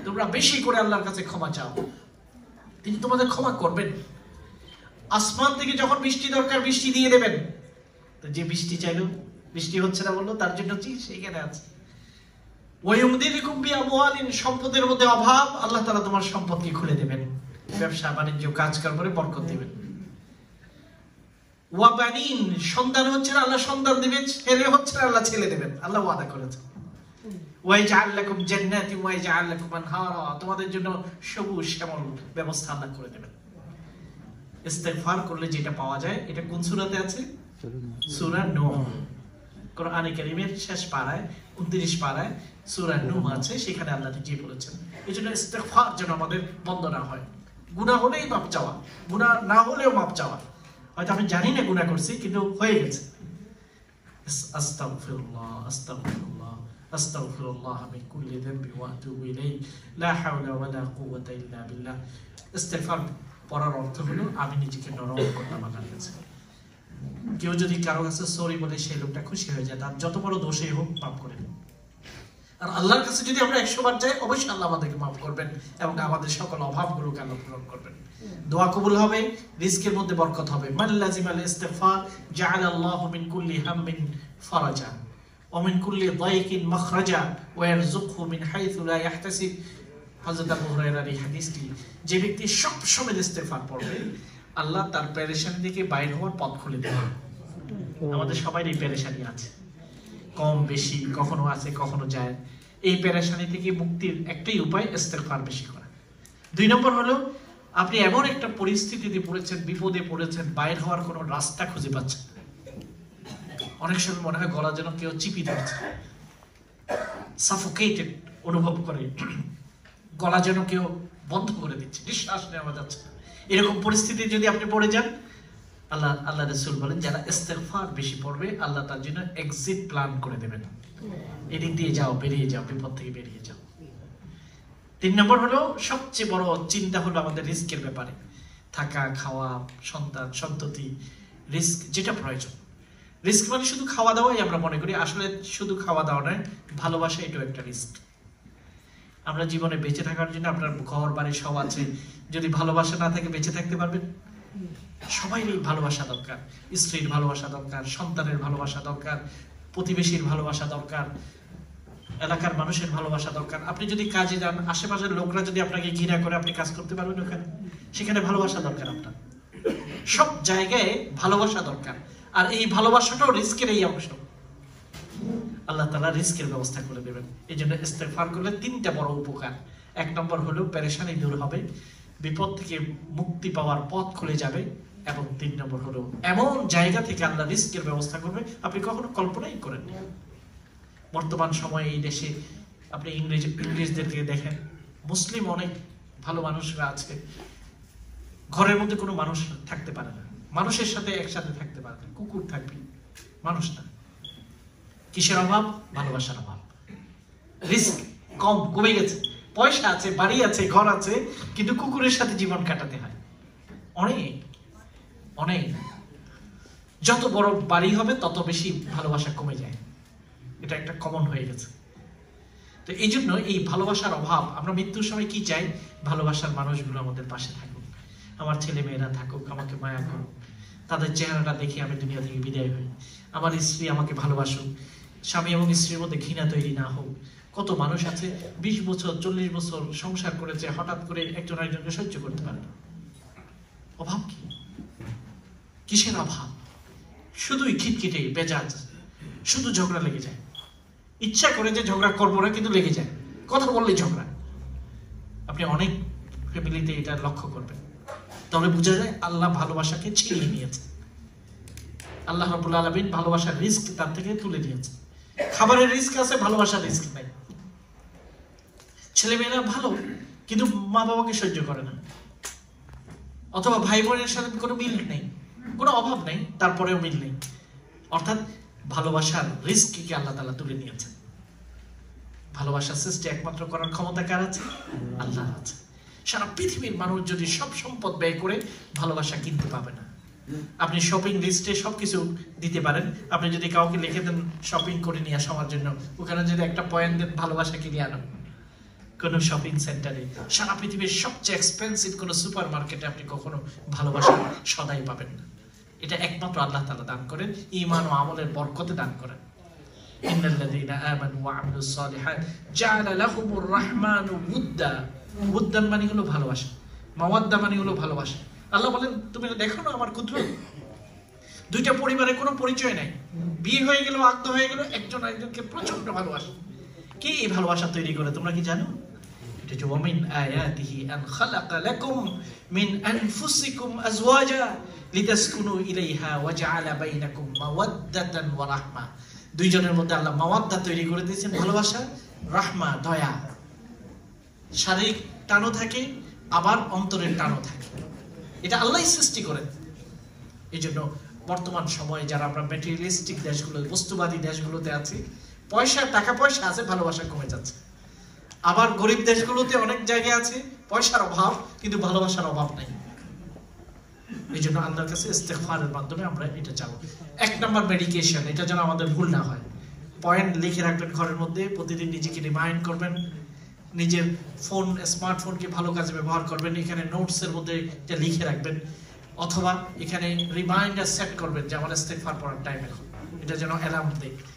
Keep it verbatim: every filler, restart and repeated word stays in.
তোমরা বেশি করে আল্লাহর কাছে ক্ষমা চাও, তিনি তোমাদের ক্ষমা করবেন। আসমান থেকে যখন বৃষ্টি দরকার বৃষ্টি দিয়ে দেবেন। তো যে বৃষ্টি চাইলো বৃষ্টি হচ্ছে না বললো, তার জন্য কি সেইখানে আছে। ওয়ায়ুমদিদুকুম বিআমওয়ালিন, সম্পদের মধ্যে অভাব, আল্লাহ তাআলা তোমার সম্পদকে খুলে দেবেন, ব্যবসা বাণিজ্য কাজ কর্মে বরকত দিবেন। ওয়া বানিন, সন্তান হচ্ছে না আল্লাহ সন্তান দিবেন, ছেলে হচ্ছে না আল্লাহ ছেলে দেবেন, আল্লাহ ওয়াদা করেছেন। ওয়া ইয়াজআল লাকুম জান্নাতি ওয়া ইয়াজআল লাকুম আনহারা, তোমাদের জন্য সবুজ শ্যামল ব্যবস্থা আল্লাহ করে দেবেন। ইস্তেগফার করলে যেটা পাওয়া যায়, এটা কোন সূরাতে আছে? সূরা নূহ, কোরআনে কারীমের শেষ পারায় উনত্রিশ পারায় সূরা নূহ আছে, সেখানে আল্লাহ নিজেই বলেছেন। এজন্য ইস্তেগফার যেন আমাদের বন্ধ না হয়। গুনাহ হলেই মাপ চাওয়া, গুনাহ না হলেও মাপ চাওয়া। হয়তো আমি জানি না গুনাহ করছি, কিন্তু হয়ে গেছে, আস্তাগফিরুল্লাহ আস্তাগফিরুল্লাহ আস্তাগফিরুল্লাহ মিন কুল্লি যামবি ওয়া আতুবু ইলাইহি লা হাওলা ওয়ালা কুওয়াতা ইল্লা বিল্লাহ। ইস্তেগফার পড়ার অর্থ হলো আমি নিজেকে নরম করলাম আল্লাহর কাছে। কেউ যদি কারো কাছে সরি বলে, সেই লোকটা খুশি হয়ে যায়, তার যত বড় দোষই হোক মাফ করে দেন। আর আল্লাহর কাছে যদি আমরা একশো বার যাই, অবশ্যই আল্লাহ আমাদেরকে মাফ করবেন এবং আমাদের সকল অভাবগুলোকে আল্লাহ পূরণ করবেন। দোয়া কবুল হবে, রিজকের মধ্যে বরকত হবে। মান লাজিমাল ইস্তিগফার জাআলা আল্লাহু মিন কুল্লি হাম্মিন ফারাজা ওয়া মিন কুল্লি দায়কিন মাখরাজা ওয়া ইয়ারযুকহু মিন হাইথু লা ইয়াহতাসিব। হযরত আবু হুরায়রার এই হাদিসটি, যে ব্যক্তি সব সময় ইস্তিগফার পড়বে, আল্লাহ তার পেরেশানি থেকে বাইর হওয়ার পথ খুলে দেবেন। আমাদের সবারই পেরেশানি আছে, কম বেশি, কখনো আছে কখনো যায়। এই পেরেশানি থেকে মুক্তির একটাই উপায় ইস্তেগফার বেশি করা। দুই নম্বর হলো, আপনি এমন একটা পরিস্থিতিতে পড়েছেন, বিপদে পড়েছেন, বাইর হওয়ার কোনো রাস্তা খুঁজে পাচ্ছেন। অনেক সময় মনে হয় গলা যেন কেউ চিপি ধরছে, সাফোকেটেড অনুভব করে, গলা যেন কেউ বন্ধ করে দিচ্ছে, নিঃশ্বাস নেওয়া যাচ্ছে না। এরকম পরিস্থিতি যদি আপনি পড়ে যান, আল্লাহ আল্লাহ রাসূল বলেন, যারা ইস্তেগফার বেশি পড়বে আল্লাহ তার জন্য এক্সিট প্ল্যান করে দেবেন। এদিক দিয়ে যাও, বেরিয়ে যাও, বিপদ থেকে বেরিয়ে যাও। তিন নম্বর হলো, সবচেয়ে বড় চিন্তা হলো আমাদের রিস্কের ব্যাপারে। থাকা, খাওয়া, সন্তান, সন্ততি, রিস্ক যেটা প্রয়োজন। রিস্ক মানে শুধু খাওয়া দাওয়াই আমরা মনে করি, আসলে শুধু খাওয়া দাওয়া নয়, ভালোবাসা এটাও একটা রিস্ক। আমরা জীবনে বেঁচে থাকার জন্য, আপনার ঘর বাড়ি সব আছে, যদি ভালোবাসা না থাকে বেঁচে থাকতে পারবেন? সবাইরই ভালোবাসা দরকার, স্ত্রীর ভালোবাসা দরকার, সন্তানের ভালোবাসা দরকার, প্রতিবেশীর ভালোবাসা দরকার, এলাকার মানুষের ভালোবাসা দরকার। আপনি যদি কাজে যান, আশেপাশের লোকরা যদি আপনাকে ঘৃণা করে, আপনি কাজ করতে পারবেন ওখানে? সেখানে ভালোবাসা দরকার আপনার। সব জায়গায় ভালোবাসা দরকার, আর এই ভালোবাসাটাও রিস্কের এই অংশ। আল্লাহ তাআলা রিস্কের ব্যবস্থা করে দেবেন। এই জন্য ইস্তেগফার করলে তিনটা বড় উপকার। এক নম্বর হলো পেরেশানি দূর হবে, বিপদ থেকে মুক্তি পাওয়ার পথ খুলে যাবে, এবং তিন নম্বর হলো এমন জায়গা থেকে আল্লাহ রিস্কের ব্যবস্থা করবে আপনি কখনো কল্পনাই করেন। বর্তমান সময়ে এই দেশে আপনি ইংরেজ ইংরেজদের দিকে দেখেন, মুসলিম অনেক ভালো মানুষরা আছে, ঘরের মধ্যে কোনো মানুষ থাকতে পারে না, মানুষের সাথে একসাথে থাকতে পারে না, কুকুর থাকবে, মানুষ না। কিসের অভাব? ভালোবাসার অভাব। রিস্ক কম, কমে গেছে। পয়সা আছে, বাড়ি আছে, ঘর আছে, কিন্তু কুকুরের সাথে জীবন কাটাতে হয়। অনেক অনেক যত বড় বাড়ি হবে তত বেশি ভালোবাসা কমে যায়, এটা একটা কমন হয়ে গেছে। তো এই জন্য এই ভালোবাসার অভাব। আমরা মৃত্যুর সময় কি চাই? ভালোবাসার মানুষগুলো আমাদের পাশে থাকুক, আমার ছেলে মেয়েরা থাকুক, আমাকে মায়া করুক, তাদের চেহারাটা দেখে আমি দুনিয়া থেকে বিদায় হই। আমার স্ত্রী আমাকে ভালোবাসুক, স্বামী এবং স্ত্রীর মধ্যে ঘৃণা তৈরি না হোক। কত মানুষ আছে বিশ বছর চল্লিশ বছর সংসার করেছে, হঠাৎ করে একজন আরেকজনকে সহ্য করতে পারে না। অভাব কি? কিসের অভাব? শুধুই খিটখিটে বেজাজ, শুধু ঝগড়া লেগে যায়। ইচ্ছা করে যে ঝগড়া করবো না, কিন্তু লেগে যায়, কথা বললেই ঝগড়া। আপনি অনেক ফ্যামিলিতে এটা লক্ষ্য করবেন, তাহলে বোঝা যায় আল্লাহ ভালোবাসাকে ছিনিয়ে নিয়েছে। আল্লাহ রাব্বুল আলামিন ভালোবাসার রিস্ক তার থেকে তুলে দিয়েছে। খাবারের রিস্ক আছে, ভালোবাসার রিস্ক নাই। ছেলেমেয়েরা ভালো, কিন্তু মা বাবাকে সহ্য করে না, অথবা ভাই বোনের সাথে কোনো মিল নেই, কোনো অভাব নেই, তারপরেও মিল নেই। অর্থাৎ ভালোবাসার রিস্ককে আল্লাহ তাআলা তুলে নিয়েছেন। ভালোবাসার সৃষ্টি একমাত্র করার ক্ষমতা কার আছে? আল্লাহর আছে। সারা পৃথিবীর মানুষ যদি সব সম্পদ ব্যয় করে, ভালোবাসা কিনতে পাবে না। আপনি শপিং লিস্টে সবকিছু দিতে পারেন, আপনি যদি কাউকে লিখে দেন শপিং করে নিয়ে আসা আমার জন্য, ওখানে যদি একটা পয়েন্ট দেন ভালোবাসা কিনে আনো, কোন শপিং সেন্টারে, সারা পৃথিবীর সবচেয়ে এক্সপেন্সিভ কোন সুপার মার্কেটে আপনি কখনো ভালোবাসা সদাই পাবেন না। এটা একমাত্র আল্লাহ তাআলা দান করেন, ঈমান ও আমলের বরকতে দান করেন। ইন্নাল্লাযীনা আমানু ওয়া আমিলুস সালিহাত জাআলা লাহুমুর রাহমানু উদ্দা। উদ্দা মানে হলো ভালোবাসা, মাওয়াদ্দা মানে হলো ভালোবাসা। আল্লাহ বলেন তুমি দেখো না আমার কুদরত, দুইটা পরিবারের কোনো পরিচয় নাই, বিয়ে হয়ে গেল, আত্ম হয়ে গেল, একজন আরেকজনকে প্রচন্ড ভালোবাসে। কে এই ভালোবাসা তৈরি করে তোমরা কি জানো? এটা যে ওয়ামিন আয়াতিহি আন খালাকা লাকুম মিন আনফুসিকুম আজওয়াজা লিতাসকুনু ইলাইহা ওয়া জাআলা বাইনাকুম মাওয়াদ্দাতান ওয়া রাহমা। দুইজনের মধ্যে আল্লাহ মাওয়াদ্দা তৈরি করে দিয়েছেন, ভালোবাসা, রাহমা, দয়া। শারীরিক টানও থাকে, আবার অন্তরের টানও থাকে। এটা আল্লাহই সৃষ্টি করেন। এই জন্য বর্তমান সময়ে যারা আমরা ম্যাটেরিয়ালিস্টিক দেশগুলো, বস্তুবাদী দেশগুলোতে আছি, পয়সা, টাকা পয়সা আছে, ভালোবাসা কমে যাচ্ছে। আবার গরিব দেশগুলোতে অনেক জায়গায় আছে পয়সার অভাব, কিন্তু ভালোবাসার অভাব নাই। এই জন্য আল্লাহর কাছে ইস্তেগফারের মাধ্যমে আমরা এটা চাবো। এক নম্বর মেডিকেশন, এটা যেন আমাদের ভুল না হয়। পয়েন্ট লিখে রাখবেন ঘরের মধ্যে, প্রতিদিন নিজেকে রিমাইন্ড করবেন, নিজের ফোন, স্মার্টফোনকে ভালো কাজে ব্যবহার করবেন। এখানে নোটসের মধ্যে এটা লিখে রাখবেন, অথবা এখানে রিমাইন্ডার সেট করবেন যে আমার ইস্তেগফার পড়ার টাইম এখন, এটা যেন অ্যালার্ম দেয়।